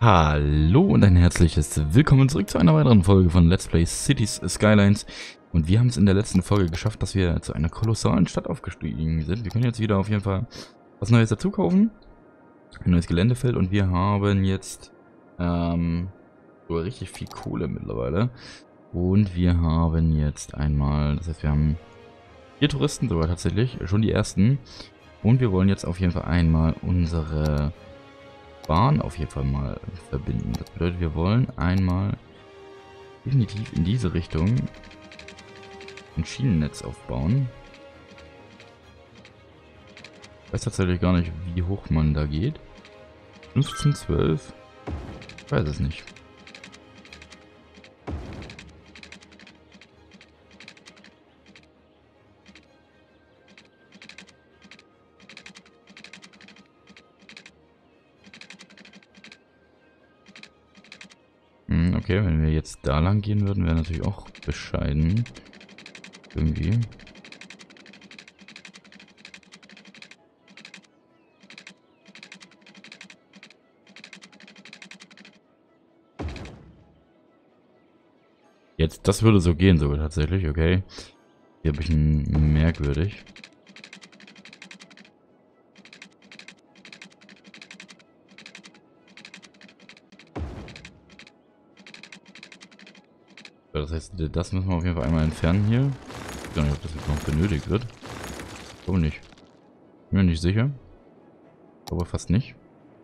Hallo und ein herzliches Willkommen zurück zu einer weiteren Folge von Let's Play Cities Skylines. Und wir haben es in der letzten Folge geschafft, dass wir zu einer kolossalen Stadt aufgestiegen sind. Wir können jetzt wieder auf jeden Fall was Neues dazu kaufen. Ein neues Geländefeld und wir haben jetzt sogar richtig viel Kohle mittlerweile. Und wir haben jetzt einmal, das heißt wir haben 4 Touristen sogar tatsächlich, schon die ersten. Und wir wollen jetzt auf jeden Fall einmal unsere Bahn auf jeden Fall mal verbinden. Das bedeutet, wir wollen einmal definitiv in diese Richtung ein Schienennetz aufbauen. Ich weiß tatsächlich gar nicht, wie hoch man da geht. 15, 12? Ich weiß es nicht. Okay, wenn wir jetzt da lang gehen würden, wäre natürlich auch bescheiden. Irgendwie. Jetzt, das würde so gehen sogar tatsächlich, okay. Hier ein bisschen merkwürdig. Das heißt, das müssen wir auf jeden Fall einmal entfernen hier. Ich weiß gar nicht, ob das jetzt noch benötigt wird. Ich glaube nicht. Bin mir nicht sicher. Aber fast nicht.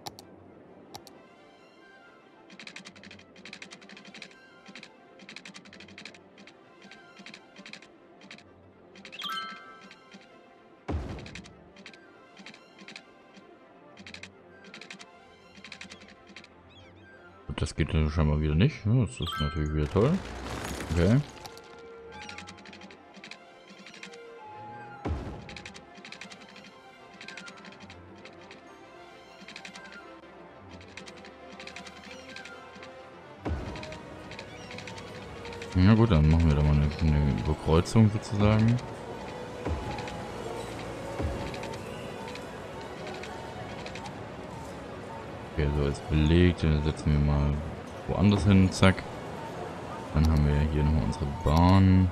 Das geht ja scheinbar wieder nicht. Das ist natürlich wieder toll. Okay. Ja gut, dann machen wir da mal eine Überkreuzung sozusagen. Okay, so ist belegt. Dann setzen wir mal woanders hin. Zack. Dann haben wir hier nochmal unsere Bahn.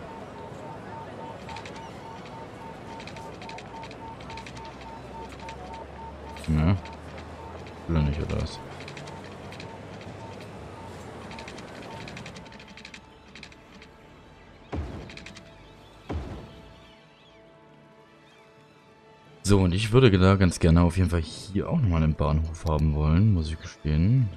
Ne? Will er nicht, oder was? So, und ich würde da ganz gerne auf jeden Fall hier auch nochmal einen Bahnhof haben wollen, muss ich gestehen.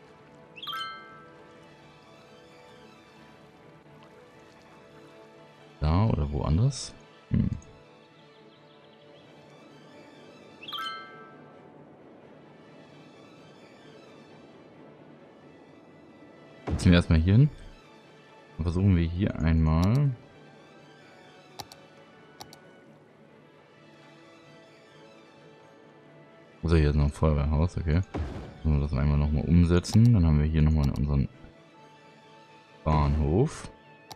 Da oder woanders? Setzen wir erstmal hier hin. Und versuchen wir hier einmal. Also hier ist noch ein Feuerwehrhaus, okay. Müssen wir das einmal nochmal umsetzen. Dann haben wir hier nochmal unseren Bahnhof.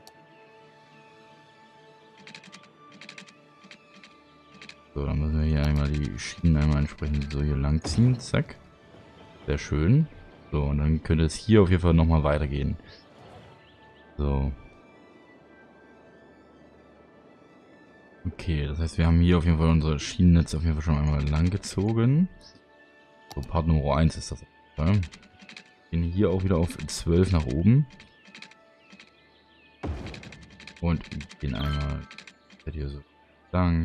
So, dann müssen wir hier einmal die Schienen einmal entsprechend so hier lang ziehen. Zack. Sehr schön. So, und dann könnte es hier auf jeden Fall nochmal weitergehen. So. Okay, das heißt, wir haben hier auf jeden Fall unser Schienennetz auf jeden Fall schon einmal lang gezogen. So, Part Nummer 1 ist das. Ja. Gehen hier auch wieder auf 12 nach oben. Und gehen einmal hier so lang.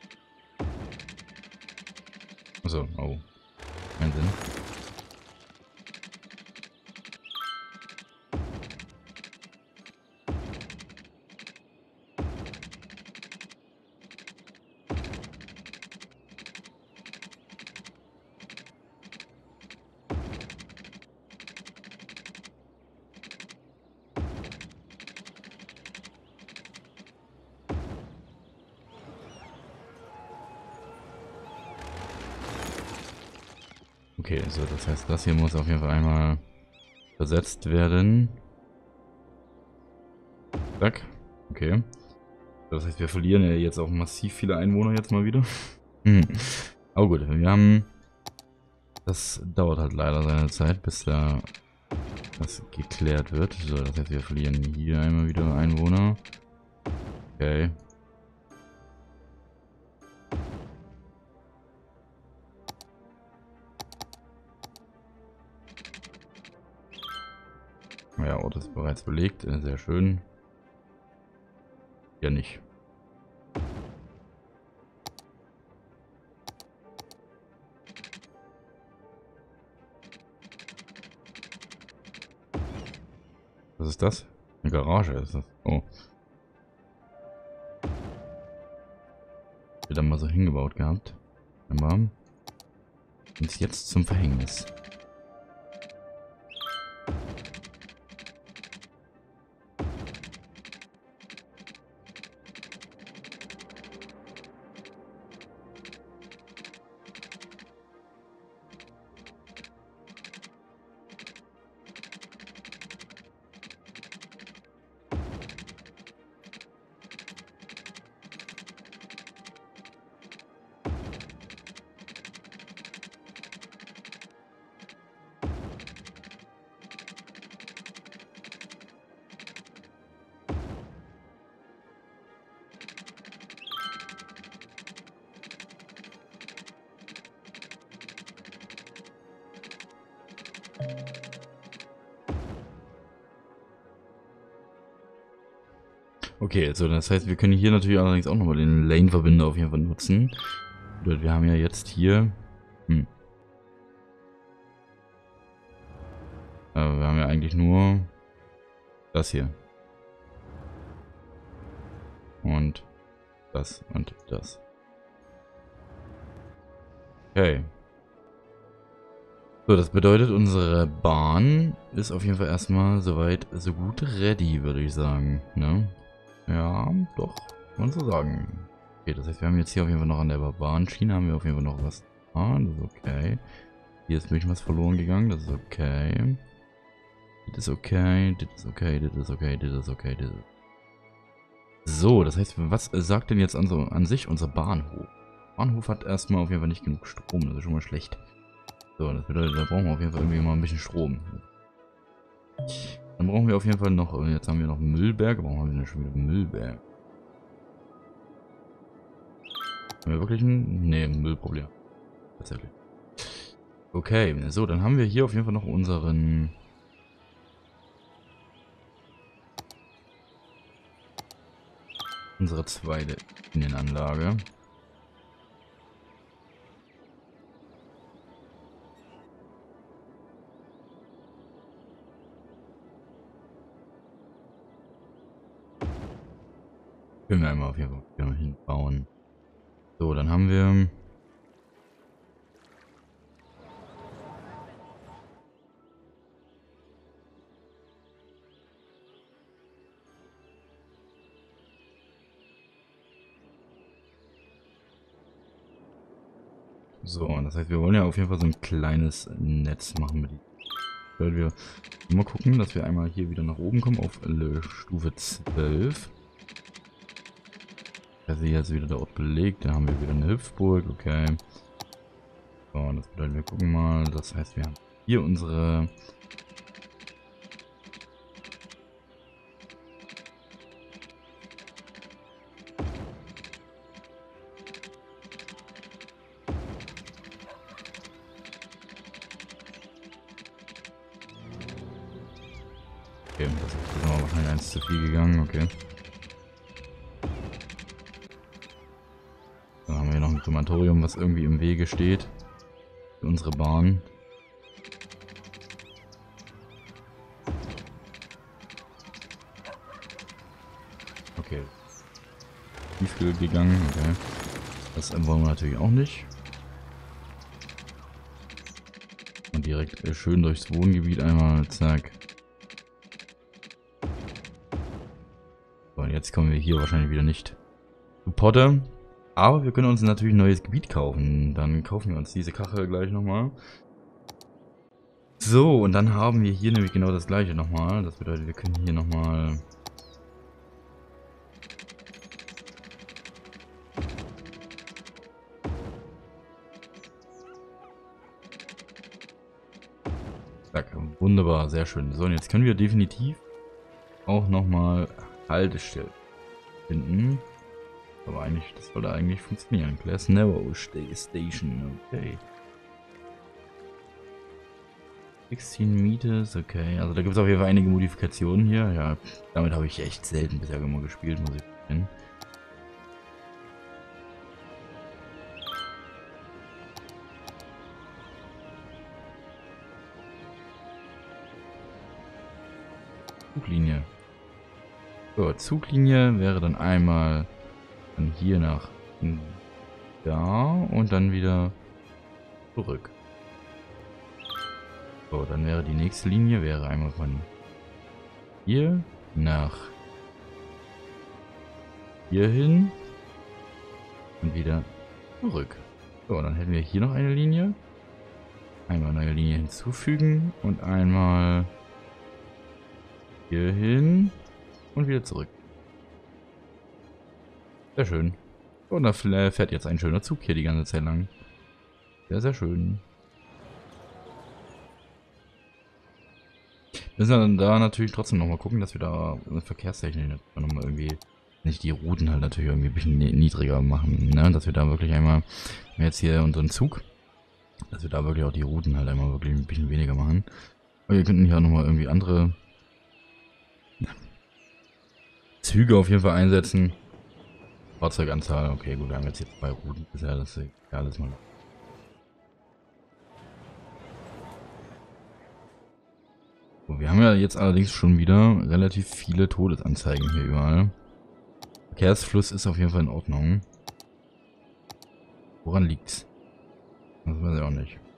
Achso, oh. Kein Sinn. Okay, so das heißt, das hier muss auf jeden Fall einmal versetzt werden. Zack. Okay. Das heißt, wir verlieren ja jetzt auch massiv viele Einwohner jetzt mal wieder. Aber gut, wir haben Das dauert halt leider seine Zeit, bis da das geklärt wird. So, das heißt, wir verlieren hier einmal wieder Einwohner. Okay. Ja, Ort ist bereits belegt. Sehr schön. Ja, nicht. Was ist das? Eine Garage ist das. Oh. Wird dann mal so hingebaut gehabt. Und ist jetzt zum Verhängnis. Okay, so das heißt, wir können hier natürlich allerdings auch nochmal den Lane-Verbinder auf jeden Fall nutzen. Bedeutet, wir haben ja jetzt hier... Aber wir haben ja eigentlich nur das hier. Und das und das. Okay. So, das bedeutet, unsere Bahn ist auf jeden Fall erstmal soweit so gut ready, würde ich sagen. Ne? Ja, doch, kann man so sagen. Okay, das heißt, wir haben jetzt hier auf jeden Fall noch an der Bahnschiene haben wir auf jeden Fall noch was. Ah, das ist okay. Hier ist ein bisschen was verloren gegangen, das ist okay. Das ist okay, das ist okay, das ist okay, das ist okay, das ist... So, das heißt, was sagt denn jetzt an sich unser Bahnhof? Der Bahnhof hat erstmal auf jeden Fall nicht genug Strom, das ist schon mal schlecht. So, das bedeutet, da brauchen wir auf jeden Fall irgendwie mal ein bisschen Strom. Dann brauchen wir auf jeden Fall noch, jetzt haben wir noch Müllberg, warum haben wir denn schon wieder Müllberg? Haben wir wirklich ein, nee, ein Müllproblem. Tatsächlich. Okay, so, dann haben wir hier auf jeden Fall noch unsere zweite Innenanlage. Können wir einmal auf jeden Fall hinbauen. So, dann haben wir... So, das heißt, wir wollen ja auf jeden Fall so ein kleines Netz machen mit. Weil wir mal gucken, dass wir einmal hier wieder nach oben kommen auf Stufe 12. Also hier ist wieder der Ort belegt, da haben wir wieder eine Hüpfburg, okay. So, das bedeutet, wir gucken mal, das heißt, wir haben hier unsere... Okay, das ist aber wahrscheinlich eins zu viel gegangen, okay. Dann haben wir hier noch ein Krematorium, was irgendwie im Wege steht. Für unsere Bahn. Okay. Tief gegangen, okay. Das wollen wir natürlich auch nicht. Und direkt schön durchs Wohngebiet einmal, zack. So, und jetzt kommen wir hier wahrscheinlich wieder nicht zu Potter. Aber wir können uns natürlich ein neues Gebiet kaufen. Dann kaufen wir uns diese Kachel gleich nochmal. So, und dann haben wir hier nämlich genau das gleiche nochmal. Das bedeutet, wir können hier nochmal... Zack, wunderbar, sehr schön. So, und jetzt können wir definitiv auch nochmal Haltestellen finden. Aber eigentlich, das sollte eigentlich funktionieren. Glass Narrow Station, okay. 16 Meters, okay. Also da gibt es auf jeden Fall einige Modifikationen hier. Ja, damit habe ich echt selten bisher immer gespielt, muss ich sagen. Zuglinie. So, Zuglinie wäre dann einmal von hier nach da und dann wieder zurück. So, dann wäre die nächste Linie wäre einmal von hier nach hier hin und wieder zurück. So, dann hätten wir hier noch eine Linie. Einmal neue Linie hinzufügen und einmal hier hin und wieder zurück. Sehr schön. Und da fährt jetzt ein schöner Zug hier die ganze Zeit lang. Sehr, sehr schön. Wir müssen dann da natürlich trotzdem nochmal gucken, dass wir da verkehrstechnisch nochmal irgendwie nicht die Routen halt natürlich irgendwie ein bisschen niedriger machen, ne? Dass wir da wirklich einmal, jetzt hier unseren Zug, dass wir da wirklich auch die Routen halt einmal wirklich ein bisschen weniger machen. Aber wir könnten hier auch nochmal irgendwie andere Züge auf jeden Fall einsetzen. Fahrzeuganzahl, okay, gut, wir haben jetzt 2 Routen bisher, das ist ja alles mal. So, wir haben ja jetzt allerdings schon wieder relativ viele Todesanzeigen hier überall. Verkehrsfluss ist auf jeden Fall in Ordnung. Woran liegt's? Das weiß ich auch nicht.